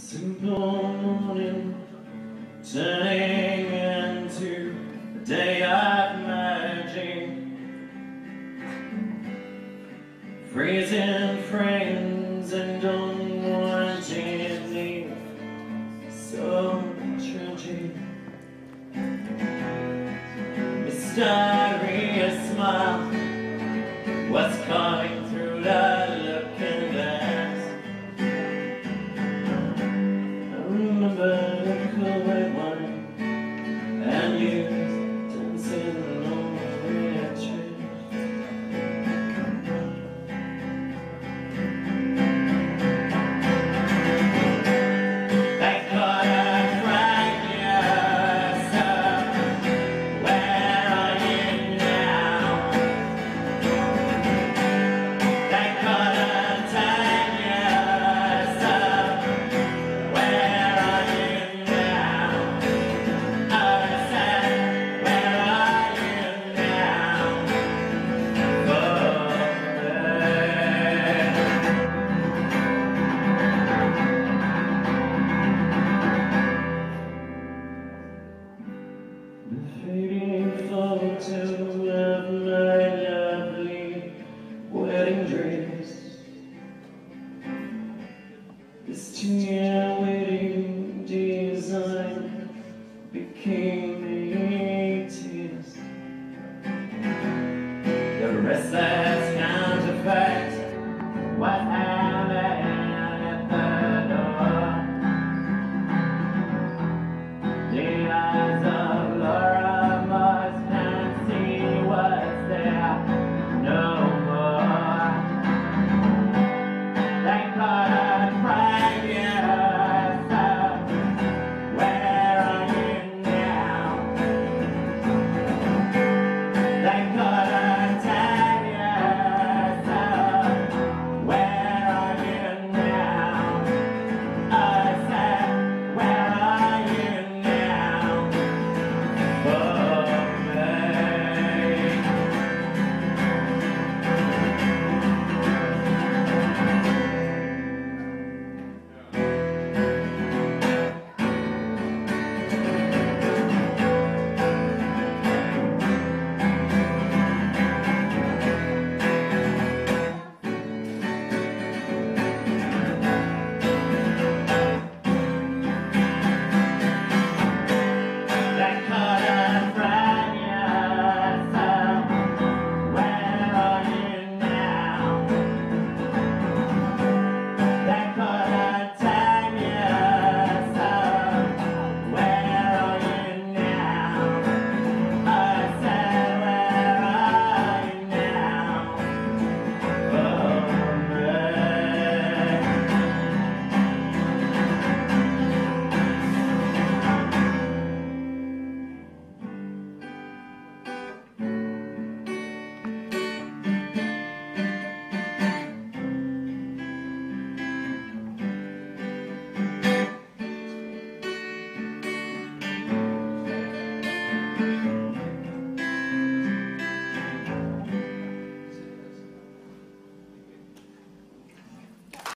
Simple morning turning into a day of magic, freezing friends and unwanted leave, so tragic. Mysterious smile, what's coming through the looking glass? I remember the cool white wine and you dancing on the tree. Thank God I cried yourself. Where are you now? Thank God I tied yourself. Where are you now? I said, where are you now? The fading photo